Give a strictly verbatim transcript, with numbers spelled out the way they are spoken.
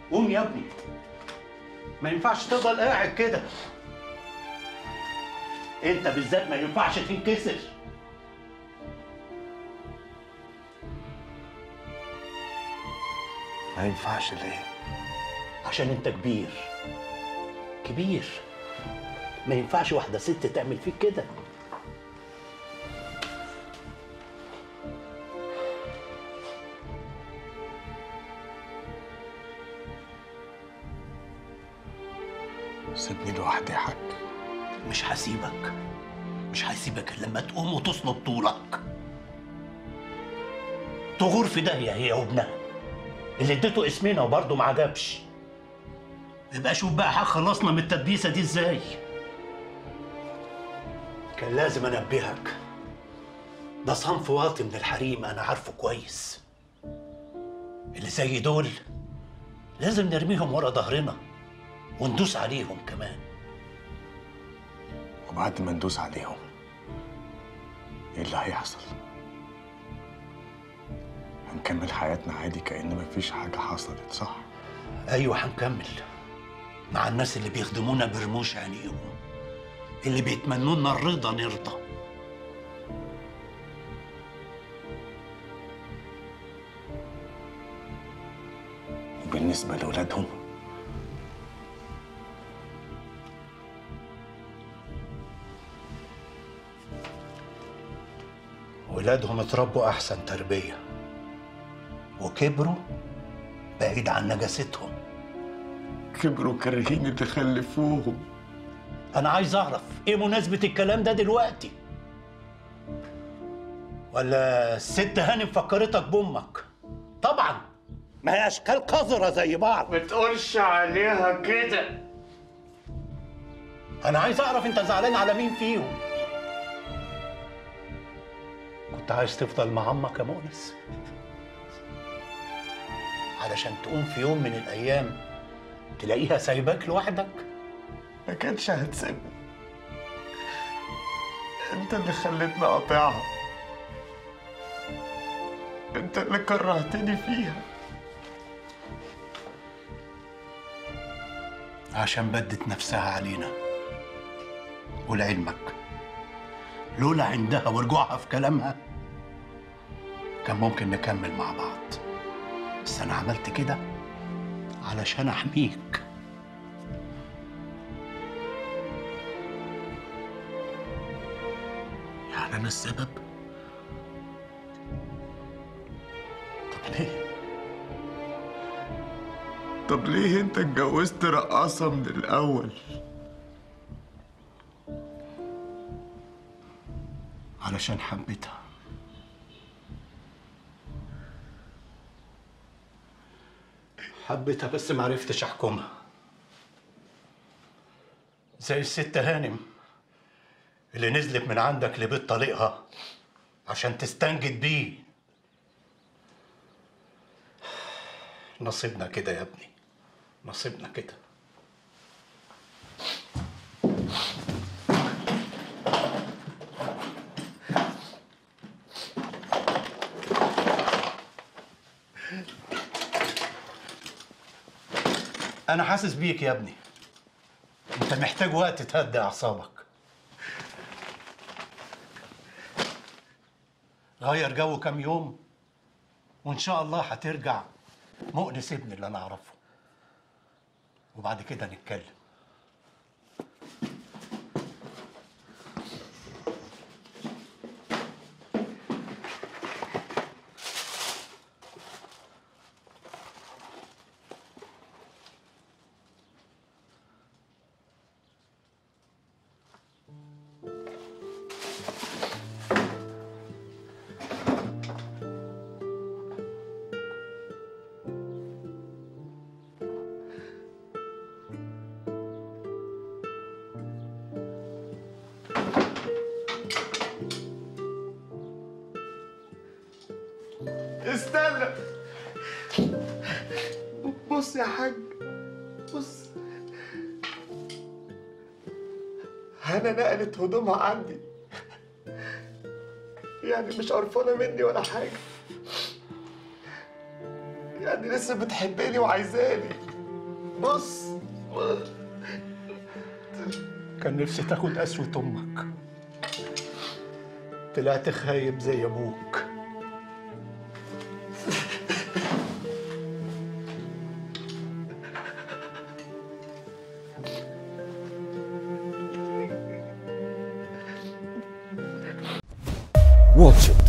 قوم يا ابني، ما ينفعش تفضل قاعد كده. انت بالذات ما ينفعش تنكسر. ما ينفعش ليه؟ عشان انت كبير كبير، ما ينفعش واحدة ست تعمل فيك كده. سيبني لوحدي يا حاج. مش هسيبك، مش هسيبك الا لما تقوم وتصلب طولك. تغور في داهية هي وابنها اللي اديته اسمنا وبرضه ما عجبش. يبقى شوف بقى خلصنا من التدبيسة دي ازاي. كان لازم انبهك، ده صنف واطي من الحريم انا عارفه كويس. اللي زي دول لازم نرميهم ورا ظهرنا وندوس عليهم كمان. وبعد ما ندوس عليهم ايه اللي هيحصل؟ هنكمل حياتنا عادي كأن مفيش حاجة حصلت، صح؟ ايوه هنكمل مع الناس اللي بيخدمونا برموش عينيهم، اللي بيتمنوا لنا الرضا نرضى. وبالنسبة لأولادهم ولادهم اتربوا احسن تربيه وكبروا بعيد عن نجاستهم. كبروا كارهين اللي خلفوهم. انا عايز اعرف ايه مناسبه الكلام ده دلوقتي؟ ولا الست هانم فكرتك بامك؟ طبعا ما هي اشكال قذره زي بعض. ما تقولش عليها كده. انا عايز اعرف انت زعلان على مين فيهم؟ كنت عايز تفضل مع امك يا مؤنس علشان تقوم في يوم من الايام تلاقيها سايباك لوحدك؟ ما كانش هتسيبني، انت اللي خليتني اقاطعها، انت اللي كرهتني فيها. عشان بدت نفسها علينا. ولعلمك لولا عندها ورجوعها في كلامها كان ممكن نكمل مع بعض، بس انا عملت كده علشان احميك. يعني انا السبب؟ طب ليه؟ طب ليه انت اتجوزت رقاصة من الأول؟ علشان حبيتها. حبيتها بس معرفتش احكمها زي الست هانم اللي نزلت من عندك لبيت طليقها عشان تستنجد بيه. نصيبنا كده يا ابني، نصيبنا كده. أنا حاسس بيك يا ابني، أنت محتاج وقت تهدي أعصابك. غير جو كام يوم وإن شاء الله هترجع مؤنس ابني اللي أنا أعرفه، وبعد كده نتكلم. استنى، بص يا حاج، بص. هنا نقلت هدومها عندي، يعني مش قرفانة مني ولا حاجة، يعني لسه بتحبني وعايزاني. بص. كان نفسي تاخد قسوة أمك، طلعت خايب زي أبوك. Watch it.